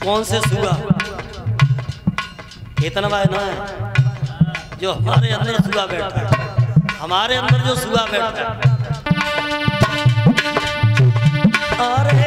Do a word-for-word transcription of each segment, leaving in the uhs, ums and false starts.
कौन से सुगा? इतना बार ना है जो हमारे अंदर सुगा बैठा है, हमारे अंदर जो सुगा बैठा है। अरे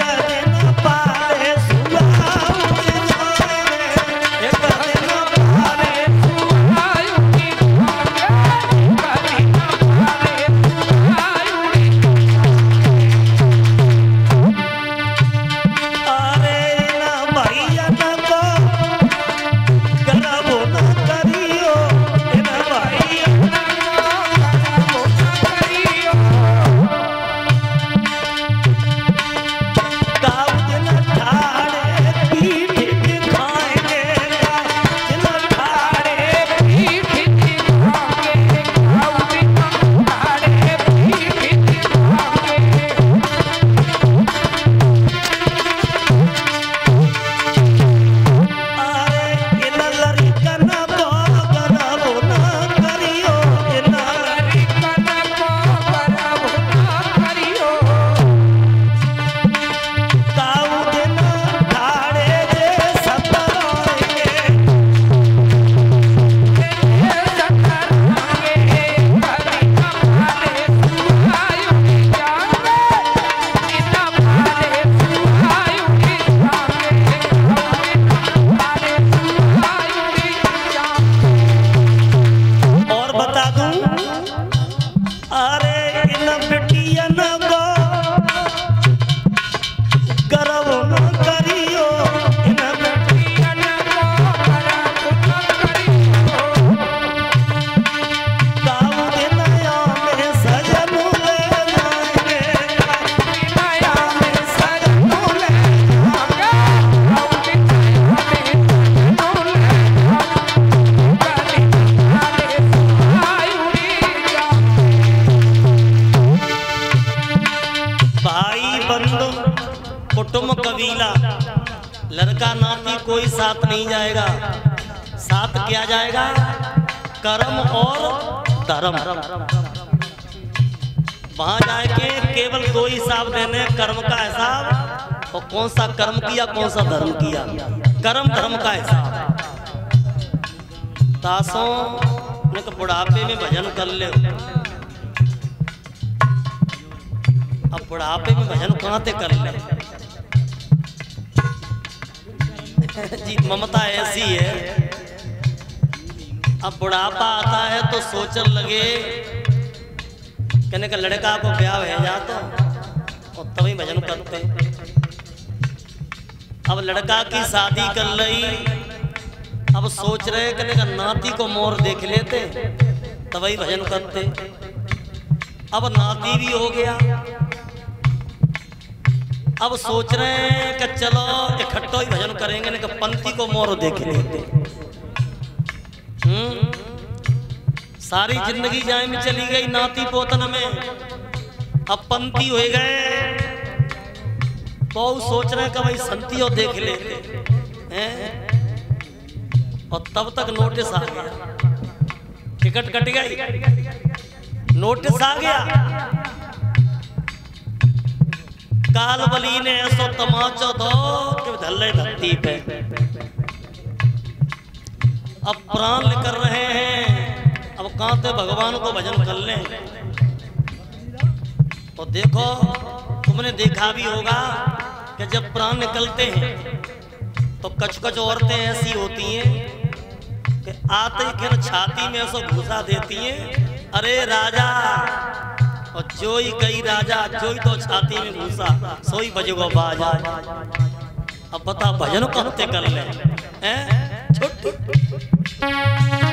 कबीला लड़का नाती कोई साथ नहीं जाएगा। साथ क्या जाएगा? कर्म और धर्म। वहां जाके केवल दो हिसाब देने, कर्म का हिसाब और कौन सा कर्म किया कौन सा धर्म किया। कर्म धर्म का हिसाब। तासों ने तो बुढ़ापे में भजन कर ले। अब बुढ़ापे में भजन कहाँ से कर ले जी। ममता ऐसी है, अब बुढ़ापा आता है तो सोचने लगे कहने का लड़का को ब्याह है जाता और तभी भजन करते। अब लड़का की शादी कर रही, अब सोच रहे कहने का नाती को मोर देख लेते तभी भजन करते। अब नाती भी हो गया, अब सोच रहे हैं कि चलो इकट्ठा ही भजन करेंगे, नहीं कि पंथी को मोर देख लेते। हम्म सारी जिंदगी जाए में चली गई नाती पोतन में, अब पंथी हो गए। बहुत सोच रहे हैं कि भाई संती और देख लेते हैं, और तब तक नोटिस आ गया, टिकट कट गई, नोटिस आ गया। काल बली ने ऐसो तमाचा दो कि धल्ले धरती पे। अब प्राण लेकर रहे हैं, अब कहां से भगवान को भजन कर लें। तो देखो तुमने देखा भी होगा कि जब प्राण निकलते हैं तो कच कच औरतें ऐसी होती हैं कि आते ही छाती में ऐसा घुसा देती हैं, अरे राजा। और जोई गई राजा, जोई तो छाती में घुसा, सोई बजेगा बाजा। अब बता भजन कहते कर ले हैं छुट्टी।